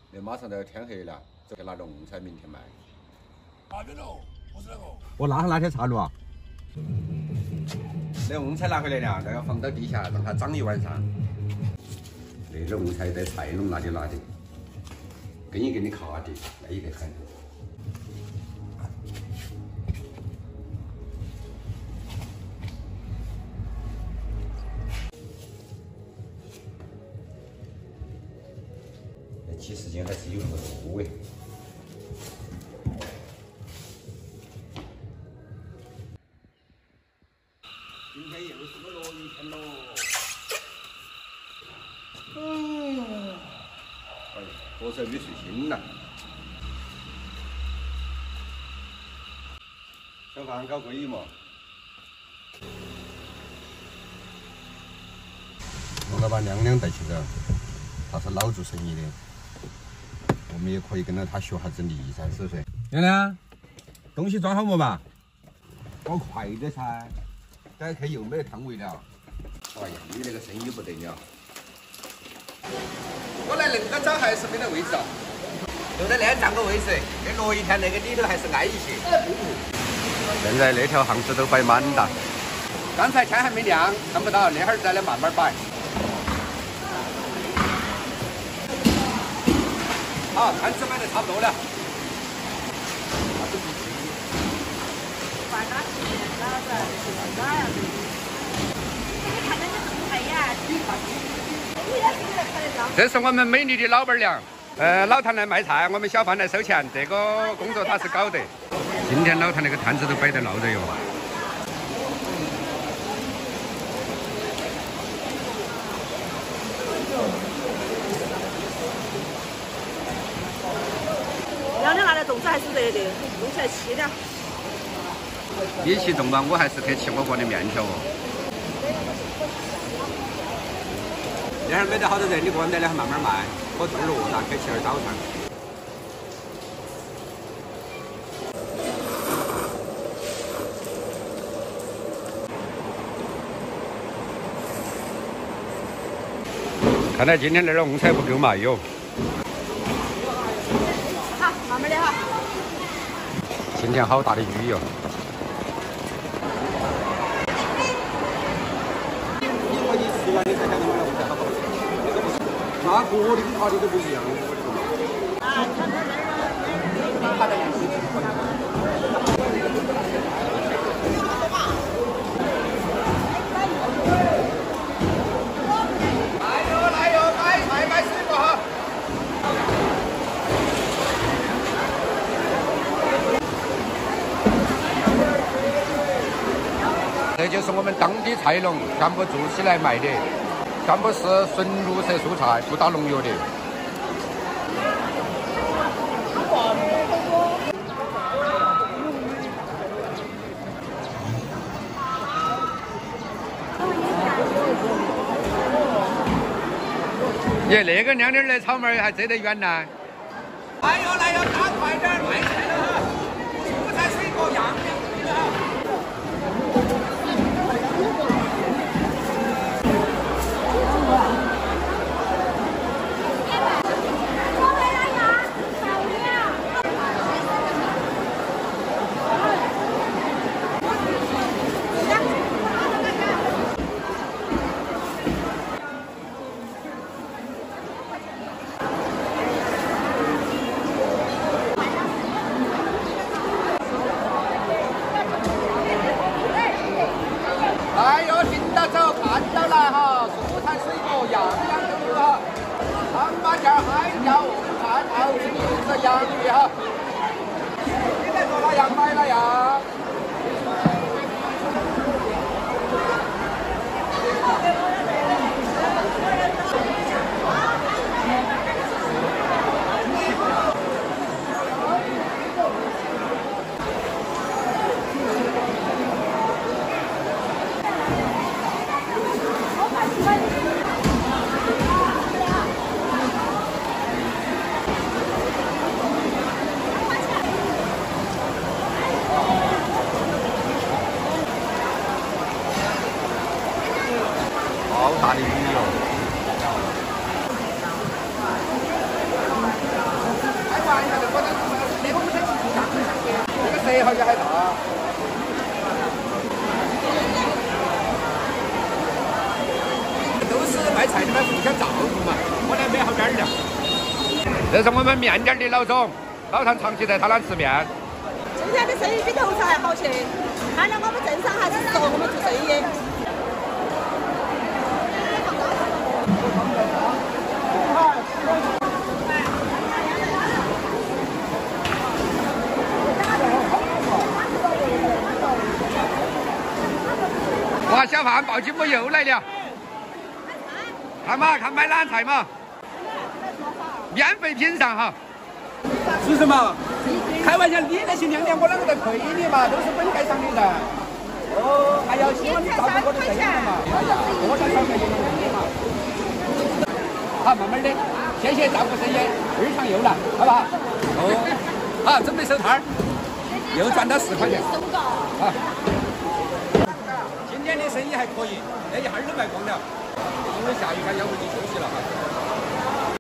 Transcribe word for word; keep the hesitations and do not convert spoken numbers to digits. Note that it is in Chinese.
那马上都要天黑了，就拿龙菜明天卖。 哪边喽？我是那个。 我拉上那天岔路啊。 那龙菜拿回来了，都要放到地下，让它长一晚上。那龙菜在菜农那里拿的，跟一个的卡的，累得很。 其实间还是有那么多哎。今天又是个落雨天喽。嗯。哎，多少没睡醒了。小范搞归嘛。 王老板娘娘带去的，他是老做生意的。 我们也可以跟着他学下整理噻，是不是？娘娘，东西装好没嘛？搞快点噻，待会又没得摊位了。 哎呀，你那个生意不得了！我来恁个早还是没得位置啊？就在那占个位置，跟落雨天那个里头还是挨一些。现在那条巷子都摆满了，刚才天还没亮，看不到，那会儿再来慢慢摆。 好，摊子摆得差不多了。 饭哪去？哪子？哪样子？你看人家这么配呀？ 这是我们美丽的老板娘，呃，老谭来卖菜，我们小贩来收钱，这个工作他是搞的。今天老谭那个摊子都摆得闹热哟。 娘娘拿来冻子还是热的，弄起来稀点。 比起冻嘛，我还是去吃我国的面条哦。那会儿没得好多人，你个人在那还慢慢卖，可这儿咯，那开起儿早上。看来今天这儿红菜不够卖哟。 好，慢慢的哈。 今天好大的雨哟！ 你说你吃完你才晓得买红菜好不好？那个的跟他的都不一样，我的个妈！ 啊，你看这儿，好的呀。 来哟来哟，买买买水果哈！ 这就是我们当地菜农全部做起来卖的，全部是纯绿色蔬菜，不打农药的。耶，那个娘娘的草莓还遮得远呢。来哟来哟，拿快点儿卖菜了哈！蔬菜水果样样贵了哈。 哎呦，听到走，看到了哈，蔬菜水果样样都有哈，长八件、海椒、红菜、桃子、柚子、洋芋哈。你在做哪样买了呀？ 好也还大。都是卖菜的嘛，互相照顾嘛，我呢没好点儿料。这是我们面店的老总，老唐长期在他那吃面。 今天的生意比头次还好些，看来我们镇上还是适合我们做生意。 哇，小贩鲍鸡母又来了，看嘛，看买哪菜嘛，免费品尝哈。是什么？开玩笑，你那些娘娘我啷个在亏你嘛？都是本街上的人。哦，还要希望你照顾我的生意嘛？哎呀，多少小费也能给嘛。好，慢慢的，谢谢照顾生意，日常又来，好不好？哦，好，准备收摊儿，又赚到四块钱。好。今天的生意还可以，那一会儿都卖光了，因为下雨天要回去休息了哈。